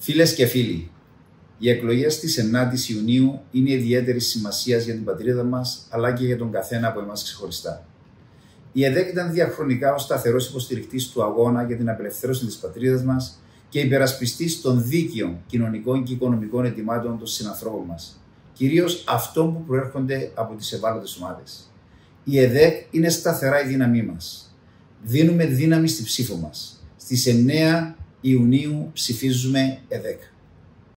Φίλες και φίλοι, οι εκλογές της 9ης Ιουνίου είναι ιδιαίτερης σημασίας για την πατρίδα μας, αλλά και για τον καθένα από εμάς ξεχωριστά. Η ΕΔΕΚ ήταν διαχρονικά ο σταθερός υποστηρικτής του αγώνα για την απελευθέρωση της πατρίδας μας και υπερασπιστής των δίκαιων κοινωνικών και οικονομικών αιτημάτων των συνανθρώπων μας, κυρίως αυτών που προέρχονται από τις ευάλωτες ομάδες. Η ΕΔΕΚ είναι σταθερά η δύναμή μας. Δίνουμε δύναμη στη ψήφο μας. Στις 9 Ιουνίου ψηφίζουμε ΕΔΕΚ.